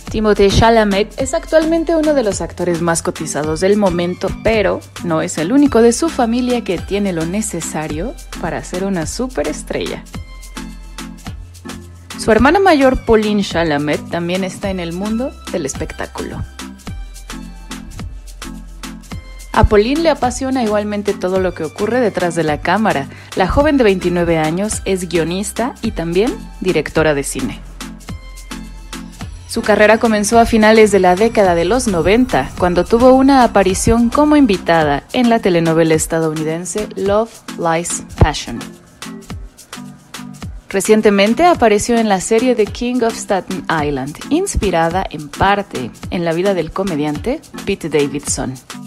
Timothée Chalamet es actualmente uno de los actores más cotizados del momento, pero no es el único de su familia que tiene lo necesario para ser una superestrella. Su hermana mayor, Pauline Chalamet, también está en el mundo del espectáculo. A Pauline le apasiona igualmente todo lo que ocurre detrás de la cámara. La joven de 29 años es guionista y también directora de cine. Su carrera comenzó a finales de la década de los 90, cuando tuvo una aparición como invitada en la telenovela estadounidense Love, Lies, Passion. Recientemente apareció en la serie The King of Staten Island, inspirada en parte en la vida del comediante Pete Davidson.